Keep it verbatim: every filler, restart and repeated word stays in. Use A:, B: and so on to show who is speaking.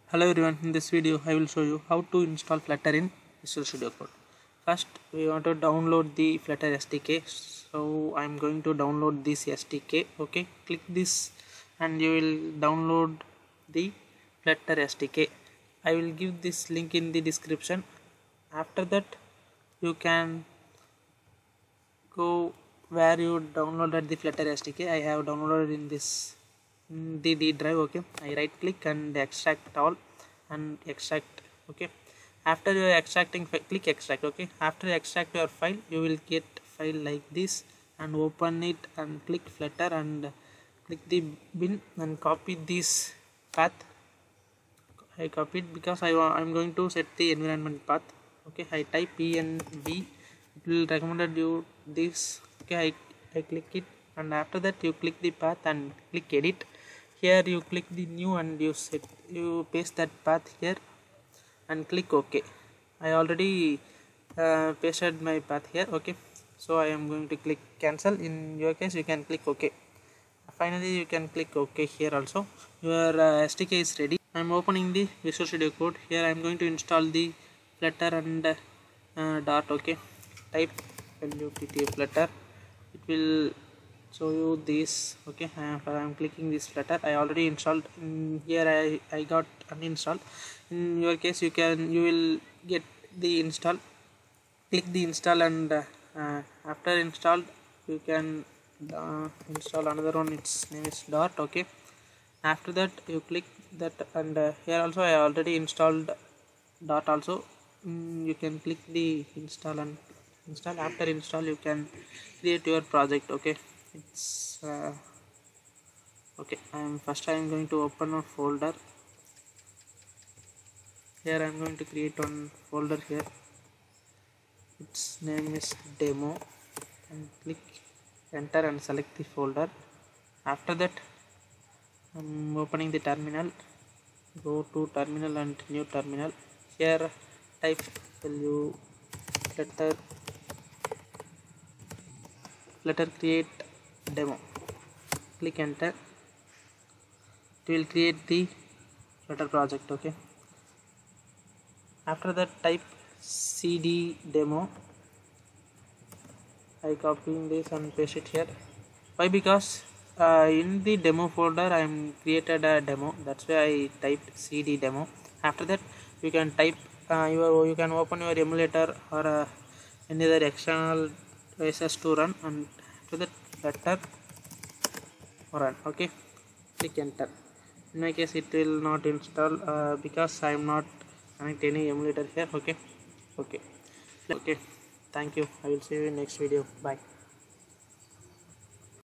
A: Hello everyone, in this video I will show you how to install Flutter in Visual Studio Code. First we want to download the Flutter S D K, so I am going to download this S D K. Okay, click this and you will download the Flutter S D K. I will give this link in the description. After that you can go where you downloaded the Flutter S D K. I have downloaded in this in the D drive. Okay, I right click and extract all and extract. Okay, after you are extracting, click extract. Okay, after you extract your file, you will get file like this and open it and click Flutter and click the bin and copy this path. I copied because I am going to set the environment path. Okay, I type env, it will recommended you this. Okay, I, I click it and after that you click the path and click edit. Here you click the new and you set you paste that path here and click OK. I already uh, pasted my path here. Okay, so I am going to click cancel. In your case you can click OK. Finally you can click OK here also. Your uh, S D K is ready. I am opening the Visual Studio Code. Here I am going to install the Flutter and uh, dart. Okay, type Flutter Flutter. It will show you this. Okay, I am clicking this Flutter. I already installed. In here I, I got uninstalled. In your case you can you will get the install. Click the install and uh, uh, after installed you can uh, install another one. Its name is dart. Okay, after that you click that and uh, here also I already installed dart also. Mm, you can click the install and install. After install you can create your project. Okay, it's uh, okay. I am first I am going to open a folder. Here I am going to create one folder here. Its name is demo and click enter and select the folder. After that I am opening the terminal. Go to terminal and new terminal. Here type w flutter flutter create demo. Click enter. It will create the Flutter project. Okay, after that type cd demo. I copying this and paste it here. Why? Because uh, in the demo folder I am created a demo, that's why I typed cd demo. After that you can type uh, your you can open your emulator or uh, any other external devices to run and after that Flutter run. Okay, click enter. In my case it will not install uh, because I am not connect any emulator here. Okay, okay, okay. Thank you. I will see you in next video. Bye.